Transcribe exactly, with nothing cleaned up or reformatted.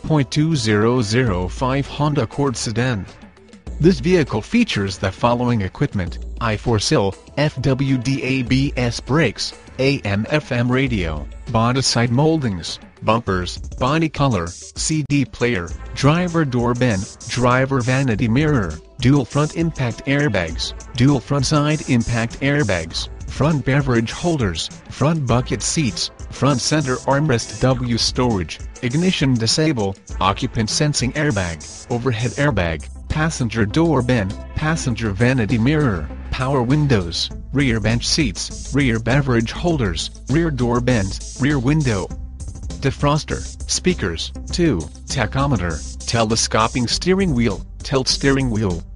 point two zero zero five Honda Accord sedan. This vehicle features the following equipment: I four S I L, F W D A B S brakes, A M F M radio, body side moldings, bumpers, body color, C D player, driver door bin, driver vanity mirror, dual front impact airbags, dual front side impact airbags, front beverage holders, front bucket seats, front center armrest W storage, ignition disable, occupant sensing airbag, overhead airbag, passenger door bin, passenger vanity mirror, power windows, rear bench seats, rear beverage holders, rear door bins, rear window defroster, speakers, two, tachometer, telescoping steering wheel, tilt steering wheel,